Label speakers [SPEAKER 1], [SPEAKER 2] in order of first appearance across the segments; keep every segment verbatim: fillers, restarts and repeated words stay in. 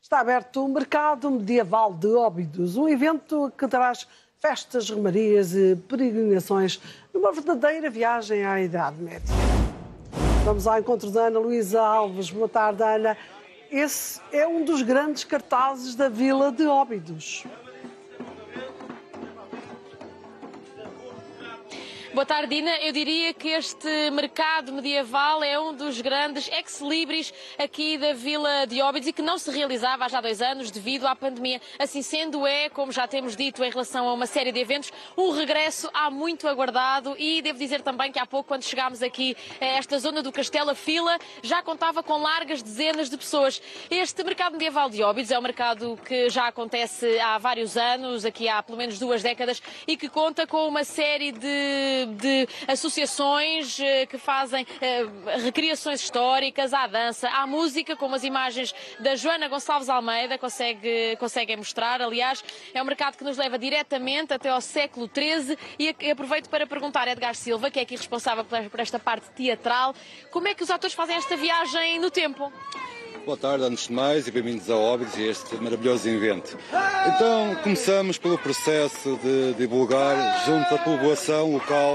[SPEAKER 1] Está aberto o Mercado Medieval de Óbidos, um evento que traz festas, romarias e peregrinações numa verdadeira viagem à Idade Média. Vamos ao encontro da Ana Luísa Alves. Boa tarde, Ana. Esse é um dos grandes cartazes da Vila de Óbidos.
[SPEAKER 2] Boa tarde, Dina. Eu diria que este mercado medieval é um dos grandes ex-libris aqui da Vila de Óbidos e que não se realizava há já dois anos devido à pandemia. Assim sendo, é, como já temos dito em relação a uma série de eventos, um regresso há muito aguardado e devo dizer também que há pouco, quando chegámos aqui a esta zona do Castelo, a fila já contava com largas dezenas de pessoas. Este mercado medieval de Óbidos é um mercado que já acontece há vários anos, aqui há pelo menos duas décadas, e que conta com uma série de de associações que fazem uh, recriações históricas, à dança, à música, como as imagens da Joana Gonçalves Almeida consegue, conseguem mostrar. Aliás, é um mercado que nos leva diretamente até ao século treze e aproveito para perguntar a Edgar Silva, que é aqui responsável por esta parte teatral, como é que os atores fazem esta viagem no tempo?
[SPEAKER 3] Boa tarde, antes de mais, e bem-vindos a Óbidos e a este maravilhoso evento. Então, começamos pelo processo de divulgar, junto à população local,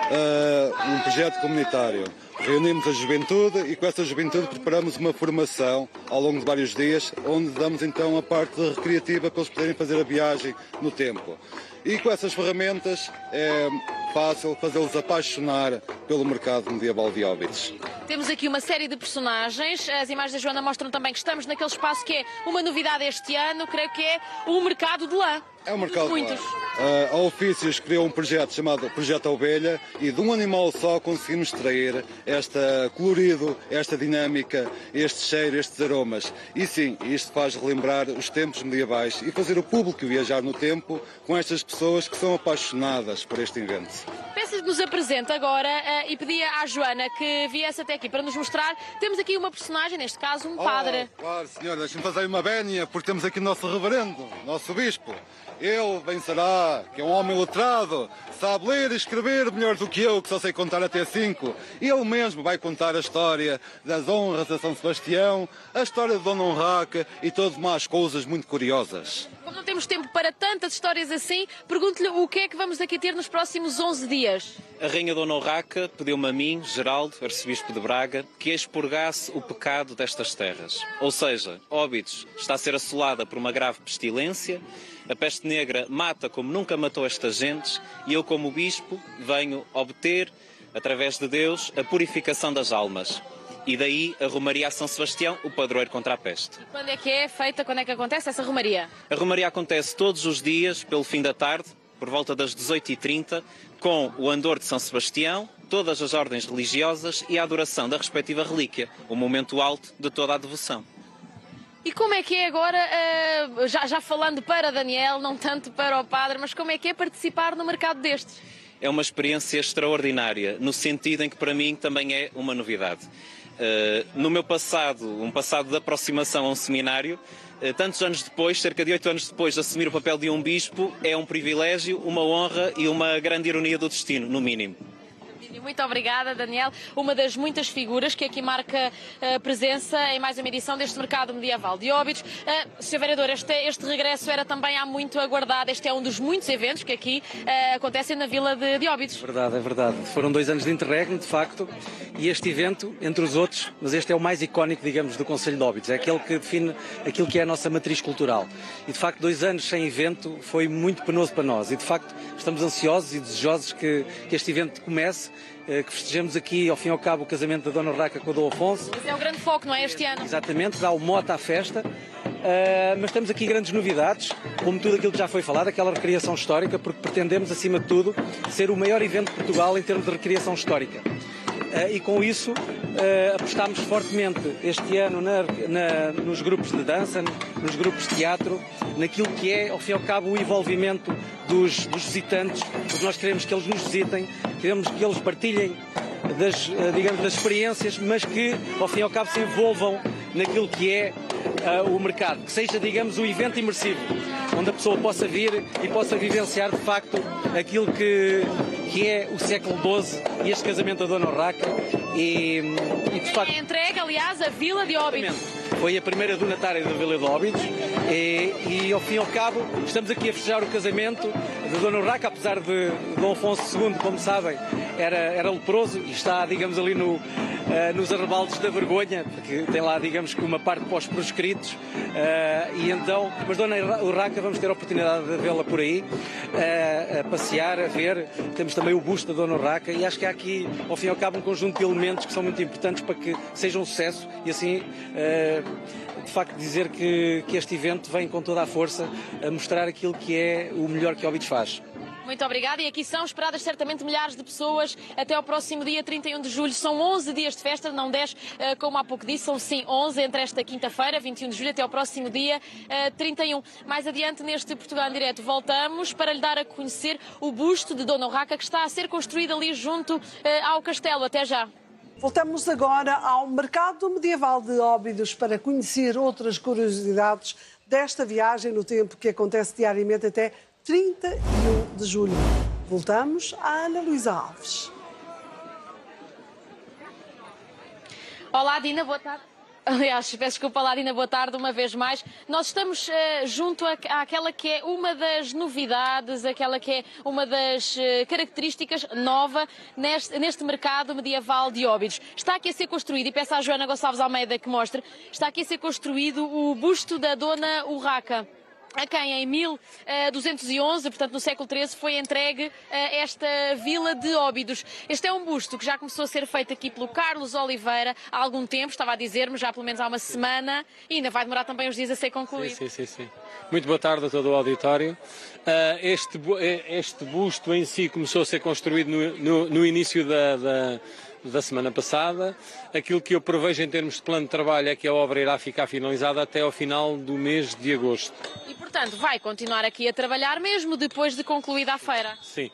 [SPEAKER 3] uh, um projeto comunitário. Reunimos a juventude e com essa juventude preparamos uma formação ao longo de vários dias, onde damos então a parte recreativa para eles poderem fazer a viagem no tempo. E com essas ferramentas é fácil fazê-los apaixonar pelo mercado medieval de Óbidos.
[SPEAKER 2] Temos aqui uma série de personagens. As imagens da Joana mostram também que estamos naquele espaço que é uma novidade este ano, creio que é o mercado de lã.
[SPEAKER 3] É um mercado de
[SPEAKER 2] muitos.
[SPEAKER 3] Uh, a Ofícios criou um projeto chamado Projeto Ovelha e de um animal só conseguimos extrair este colorido, esta dinâmica, este cheiro, estes aromas. E sim, isto faz relembrar os tempos medievais e fazer o público viajar no tempo com estas pessoas que são apaixonadas por este evento.
[SPEAKER 2] Peço que nos apresente agora uh, e pedia à Joana que viesse até aqui para nos mostrar. Temos aqui uma personagem, neste caso um padre.
[SPEAKER 3] Oh, claro, senhora, deixe-me fazer uma vénia, porque temos aqui o nosso reverendo, nosso bispo. Ele vencerá, que é um homem letrado, sabe ler e escrever melhor do que eu, que só sei contar até cinco. Ele mesmo vai contar a história das honras a São Sebastião, a história de Dona Urraca e todas mais coisas muito curiosas.
[SPEAKER 2] Como não temos tempo para tantas histórias assim, pergunto-lhe o que é que vamos aqui ter nos próximos onze dias.
[SPEAKER 4] A Rainha Dona Urraca pediu-me a mim, Geraldo, arcebispo de Braga, que expurgasse o pecado destas terras. Ou seja, Óbidos está a ser assolada por uma grave pestilência, a peste negra mata como nunca matou estas gentes e eu, como bispo, venho obter, através de Deus, a purificação das almas. E daí a Romaria a São Sebastião, o padroeiro contra a peste.
[SPEAKER 2] E quando é que é feita, quando é que acontece essa Romaria?
[SPEAKER 4] A Romaria acontece todos os dias, pelo fim da tarde, por volta das dezoito e trinta, com o andor de São Sebastião, todas as ordens religiosas e a adoração da respectiva relíquia, o momento alto de toda a devoção.
[SPEAKER 2] E como é que é agora, uh, já, já falando para Daniel, não tanto para o padre, mas como é que é participar no mercado destes?
[SPEAKER 4] É uma experiência extraordinária, no sentido em que para mim também é uma novidade. Uh, no meu passado, um passado de aproximação a um seminário, uh, tantos anos depois, cerca de oito anos depois de assumir o papel de um bispo, é um privilégio, uma honra e uma grande ironia do destino, no mínimo.
[SPEAKER 2] Muito obrigada, Daniel. Uma das muitas figuras que aqui marca a presença em mais uma edição deste mercado medieval de Óbidos. Uh, senhor Vereador, este, este regresso era também há muito aguardado. Este é um dos muitos eventos que aqui uh, acontecem na Vila de, de Óbidos.
[SPEAKER 5] Verdade, é verdade. Foram dois anos de interregno, de facto, e este evento, entre os outros, mas este é o mais icónico, digamos, do Concelho de Óbidos. É aquele que define aquilo que é a nossa matriz cultural. E, de facto, dois anos sem evento foi muito penoso para nós. E, de facto, estamos ansiosos e desejosos que, que este evento comece, que festejemos aqui, ao fim e ao cabo, o casamento da Dona Urraca com o Dom Afonso.
[SPEAKER 2] Mas é o grande foco, não é, este ano?
[SPEAKER 5] Exatamente, dá o mote à festa, uh, mas temos aqui grandes novidades, como tudo aquilo que já foi falado, aquela recriação histórica, porque pretendemos, acima de tudo, ser o maior evento de Portugal em termos de recriação histórica. Uh, e com isso uh, apostámos fortemente este ano na, na, nos grupos de dança, nos grupos de teatro, naquilo que é, ao fim e ao cabo, o envolvimento dos, dos visitantes, porque nós queremos que eles nos visitem, queremos que eles partilhem das, uh, digamos, das experiências, mas que, ao fim e ao cabo, se envolvam naquilo que é uh, o mercado, que seja, digamos, um evento imersivo, onde a pessoa possa vir e possa vivenciar, de facto, aquilo que... que é o século doze e este casamento da Dona Urraca e, e de facto...
[SPEAKER 2] É entregue, aliás, a Vila de Óbidos.
[SPEAKER 5] foi a primeira donatária da Vila de Óbidos e, e ao fim e ao cabo estamos aqui a festejar o casamento da Dona Urraca, apesar de Dom Afonso segundo, como sabem, era, era leproso e está, digamos, ali no, uh, nos arrebaldes da vergonha, porque tem lá, digamos, que uma parte para os proscritos, uh, e então, mas Dona Urraca vamos ter a oportunidade de vê-la por aí, uh, a passear, a ver, temos também o busto da Dona Urraca e acho que há aqui, ao fim e ao cabo, um conjunto de elementos que são muito importantes para que seja um sucesso e assim, uh, de facto, dizer que, que este evento vem com toda a força a mostrar aquilo que é o melhor que Óbidos faz.
[SPEAKER 2] Muito obrigada. E aqui são esperadas certamente milhares de pessoas até ao próximo dia trinta e um de julho. São onze dias de festa, não dez, como há pouco disse, são sim onze entre esta quinta-feira, vinte e um de julho, até ao próximo dia trinta e um. Mais adiante, neste Portugal em Direto, voltamos para lhe dar a conhecer o busto de Dona Urraca que está a ser construído ali junto ao castelo. Até já.
[SPEAKER 1] Voltamos agora ao mercado medieval de Óbidos para conhecer outras curiosidades desta viagem no tempo que acontece diariamente até trinta e um de julho. Voltamos à Ana Luísa Alves.
[SPEAKER 2] Olá, Dina, boa tarde. Aliás, peço desculpa, Ladina, boa tarde uma vez mais. Nós estamos uh, junto à, àquela que é uma das novidades, aquela que é uma das uh, características nova neste, neste mercado medieval de Óbidos. Está aqui a ser construído, e peço à Joana Gonçalves Almeida que mostre, está aqui a ser construído o busto da Dona Urraca, a quem em mil duzentos e onze, portanto no século treze, foi entregue esta vila de Óbidos. Este é um busto que já começou a ser feito aqui pelo Carlos Oliveira há algum tempo, estava a dizer-me, já pelo menos há uma semana, e ainda vai demorar também uns dias a ser concluído.
[SPEAKER 6] Sim, sim, sim, sim. Muito boa tarde a todo o auditório. Este, este busto em si começou a ser construído no, no, no início da... da... da semana passada. Aquilo que eu prevejo em termos de plano de trabalho é que a obra irá ficar finalizada até ao final do mês de agosto.
[SPEAKER 2] E, portanto, vai continuar aqui a trabalhar mesmo depois de concluída a feira?
[SPEAKER 6] Sim.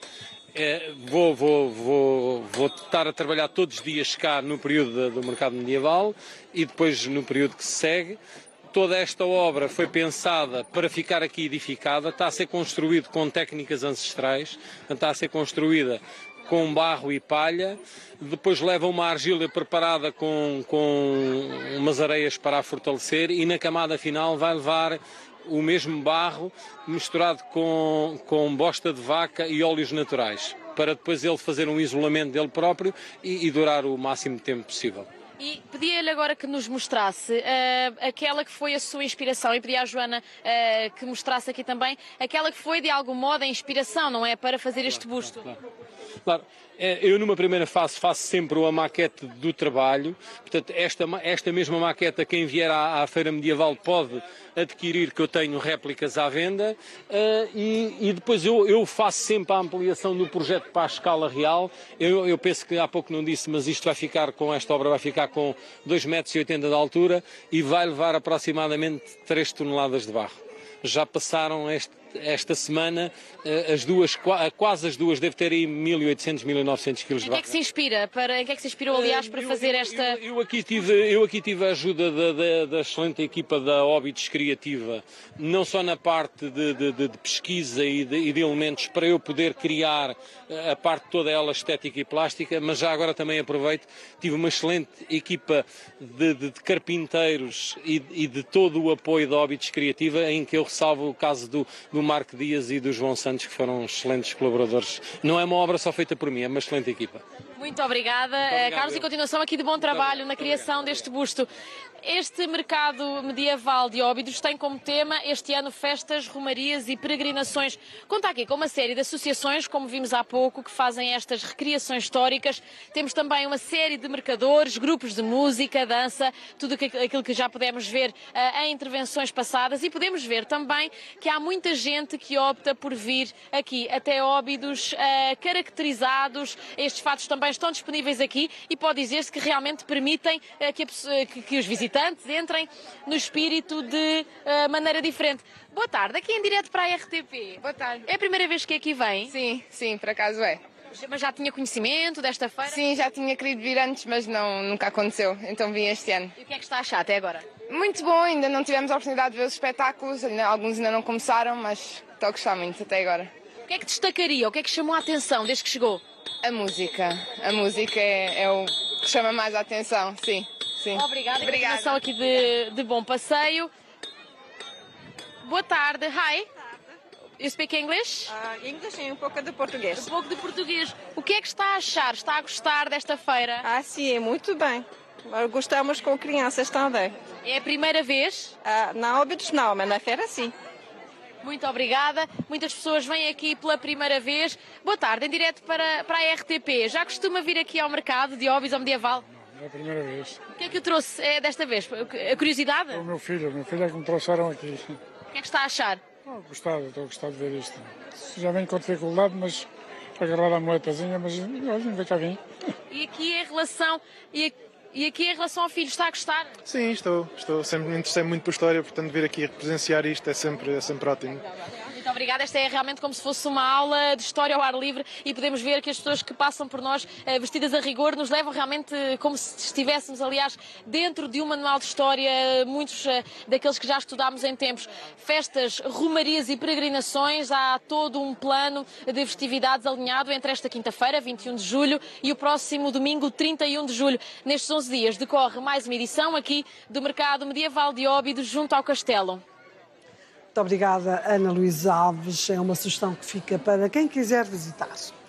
[SPEAKER 6] É, vou, vou, vou, vou estar a trabalhar todos os dias cá no período do mercado medieval e depois no período que se segue. Toda esta obra foi pensada para ficar aqui edificada, está a ser construído com técnicas ancestrais, está a ser construída com barro e palha, depois leva uma argila preparada com, com umas areias para a fortalecer e na camada final vai levar o mesmo barro misturado com, com bosta de vaca e óleos naturais, para depois ele fazer um isolamento dele próprio e, e durar o máximo de tempo possível.
[SPEAKER 2] E pedia-lhe agora que nos mostrasse uh, aquela que foi a sua inspiração, e pedia à Joana uh, que mostrasse aqui também aquela que foi de algum modo a inspiração, não é, para fazer este busto.
[SPEAKER 6] Claro, claro. Claro, eu numa primeira fase faço sempre a maquete do trabalho, portanto esta, esta mesma maquete quem vier à, à Feira Medieval pode adquirir, que eu tenho réplicas à venda, uh, e, e depois eu, eu faço sempre a ampliação do projeto para a escala real. Eu, eu penso que há pouco não disse, mas isto vai ficar com esta obra, vai ficar com dois metros e oitenta de altura e vai levar aproximadamente três toneladas de barro. Já passaram este, esta semana as duas, quase as duas, deve ter aí mil e oitocentos, mil e novecentos quilos de barro.
[SPEAKER 2] Em que é que se inspira? Para, em que é que se inspirou, aliás, para
[SPEAKER 6] eu,
[SPEAKER 2] fazer
[SPEAKER 6] eu,
[SPEAKER 2] esta...
[SPEAKER 6] Eu, eu, aqui tive, eu aqui tive a ajuda da, da, da excelente equipa da Óbidos Criativa, não só na parte de, de, de pesquisa e de, e de elementos para eu poder criar a parte toda ela estética e plástica, mas já agora também aproveito, tive uma excelente equipa de, de, de carpinteiros e, e de todo o apoio da Óbidos Criativa, em que eu ressalvo o caso do, do Marco Dias e do João Santos, que foram excelentes colaboradores. Não é uma obra só feita por mim, é uma excelente equipa.
[SPEAKER 2] Muito obrigada,
[SPEAKER 6] Muito obrigado,
[SPEAKER 2] Carlos, eu. E continuação aqui de bom trabalho na criação deste busto. Este mercado medieval de Óbidos tem como tema este ano festas, romarias e peregrinações. Conta aqui com uma série de associações, como vimos há pouco, que fazem estas recriações históricas. Temos também uma série de mercadores, grupos de música, dança, tudo aquilo que já pudemos ver uh, em intervenções passadas, e podemos ver também que há muita gente que opta por vir aqui até Óbidos uh, caracterizados. Estes fatos também estão disponíveis aqui e pode dizer-se que realmente permitem uh, que, a, que, que os visitantes entrem no espírito de uh, maneira diferente. Boa tarde, aqui em direto para a R T P.
[SPEAKER 7] Boa tarde.
[SPEAKER 2] É a primeira vez que aqui vem?
[SPEAKER 7] Sim, sim, por acaso é.
[SPEAKER 2] Mas já tinha conhecimento desta feira?
[SPEAKER 7] Sim, já tinha querido vir antes, mas não, nunca aconteceu, então vim este ano.
[SPEAKER 2] E o que é que está a achar até agora?
[SPEAKER 7] Muito bom, ainda não tivemos a oportunidade de ver os espetáculos, alguns ainda não começaram, mas estou a gostar muito até agora.
[SPEAKER 2] O que é que destacaria, o que é que chamou a atenção desde que chegou?
[SPEAKER 7] A música, a música é, é o que chama mais a atenção, sim. Sim.
[SPEAKER 8] sim.
[SPEAKER 2] Obrigada.
[SPEAKER 7] Obrigada.
[SPEAKER 2] Continuação aqui de, de bom passeio. Boa tarde. Hi. You speak English?
[SPEAKER 8] Uh, English e um pouco de português.
[SPEAKER 2] Um pouco de português. O que é que está a achar? Está a gostar desta feira?
[SPEAKER 8] Ah, sim, muito bem. Gostamos com crianças também.
[SPEAKER 2] É a primeira vez?
[SPEAKER 8] Ah, na Óbidos não, mas na feira sim.
[SPEAKER 2] Muito obrigada. Muitas pessoas vêm aqui pela primeira vez. Boa tarde, em direto para, para a R T P. Já costuma vir aqui ao mercado de Óbidos ao Medieval?
[SPEAKER 9] É a primeira vez.
[SPEAKER 2] O que é que o trouxe é, desta vez? A curiosidade?
[SPEAKER 9] É o meu filho, o meu filho é que me trouxeram aqui.
[SPEAKER 2] O que é que está a achar?
[SPEAKER 9] Estou gostado, estou a gostar de ver isto. Já venho com dificuldade, mas agarrar a moetazinha, mas olha, vem cá vim.
[SPEAKER 2] E aqui em relação... E, e aqui em relação ao filho, está a gostar?
[SPEAKER 10] Sim, estou. estou sempre me interessei muito por história, portanto vir aqui presenciar isto é sempre, é sempre ótimo.
[SPEAKER 2] Muito obrigada. Esta é realmente como se fosse uma aula de história ao ar livre e podemos ver que as pessoas que passam por nós vestidas a rigor nos levam realmente como se estivéssemos, aliás, dentro de um manual de história, muitos daqueles que já estudámos em tempos. Festas, romarias e peregrinações, há todo um plano de festividades alinhado entre esta quinta-feira, vinte e um de julho, e o próximo domingo, trinta e um de julho. Nestes onze dias decorre mais uma edição aqui do Mercado Medieval de Óbidos, junto ao Castelo.
[SPEAKER 1] Muito obrigada, Ana Luísa Alves. É uma sugestão que fica para quem quiser visitar.